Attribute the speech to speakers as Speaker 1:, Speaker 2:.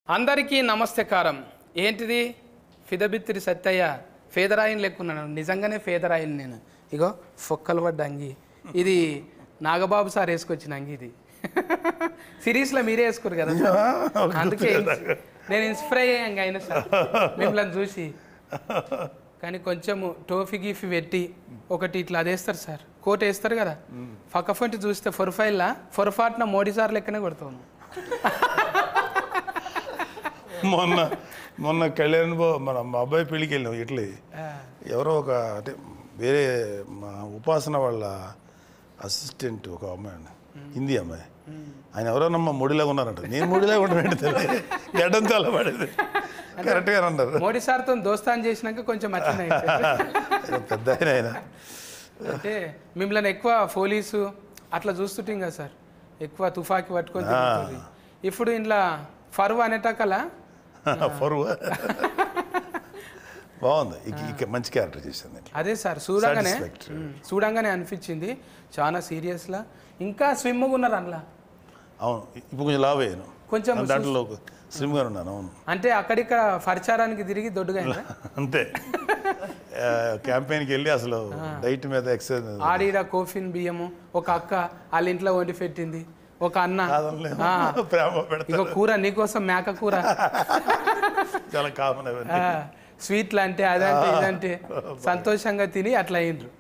Speaker 1: అందరికీ నమస్తకారం. ఏంటిది ఫిదబిత్తిరి సత్తయ్య ఫేదరాయిని లెక్కున్నాను. నిజంగానే ఫేదరాయిని నేను. ఇగో ఫొక్కలు పడ్డ అంగి. ఇది నాగబాబు సార్ వేసుకొచ్చిన అంగి. ఇది సిరీస్లో మీరే వేసుకోరు కదా, అందుకే నేను ఇన్స్పైర్ అయ్యాను అయినా సార్ మిమ్మల్ని చూసి. కానీ కొంచెము టోఫీ గీఫీ పెట్టి ఒకటి ఇట్లా అదేస్తారు సార్, కోట్ వేస్తారు కదా, ఫకఫంటి చూస్తే ఫొరఫైల్లా ఫొరఫాట్న మోడీ సార్ లెక్కనే కొడతాను.
Speaker 2: మొన్న కళ్యాణ్ మన మా అబ్బాయి పెళ్ళికి వెళ్ళినాం. ఇట్లే ఎవరో ఒక అంటే వేరే మా ఉపాసన వాళ్ళ అసిస్టెంట్ ఒక అమ్మాయి అండి, హిందీ అమ్మాయి. ఆయన ఎవరోనమ్మా మోడీలాగా ఉన్నారంట. నేను మోడీలాగా ఉంటానంటే తెలియదు, గడ్డంతో అలా పడేది. కరెక్ట్గా అన్నారు.
Speaker 1: మోడీ సార్తో దోస్తాన్ చేసినాక కొంచెం వచ్చినాయి.
Speaker 2: పెద్ద ఆయన
Speaker 1: అంటే మిమ్మల్ని ఎక్కువ పోలీసు అట్లా చూస్తుంటాం కదా సార్, ఎక్కువ తుఫాకి పట్టుకొని తిరుగుతుంది. ఇప్పుడు ఇంట్లో ఫరువు అనేటకలా
Speaker 2: ఫరువు బాగుంది. ఇక మంచి క్యారెక్టర్ చేసింది.
Speaker 1: అదే సార్ చూడంగానే అనిపించింది చాలా సీరియస్లా. ఇంకా స్విమ్గా ఉన్నారు అందులో.
Speaker 2: అవును, ఇప్పుడు కొంచెం లావ్ అయ్యాను, కొంచెం దాంట్లో స్లిమ్గా ఉన్నాను. అవును,
Speaker 1: అంటే అక్కడిక్కడ పరిచారానికి తిరిగి దొడ్డుగా
Speaker 2: అంతే. క్యాంపెయిన్కి వెళ్ళి అసలు డైట్ మీద ఎక్సర్సైజ్.
Speaker 1: ఆడిడ కోఫిన్ బియ్యము ఒక అక్క వాళ్ళ ఇంట్లో వండి పెట్టింది, ఒక అన్న ఇక కూర నీకోసం మేక కూర
Speaker 2: చాలా కామన్.
Speaker 1: స్వీట్లు అంటే అదంటే ఇదంటే సంతోషంగా తిని అట్లా అయ్యిండ్రు.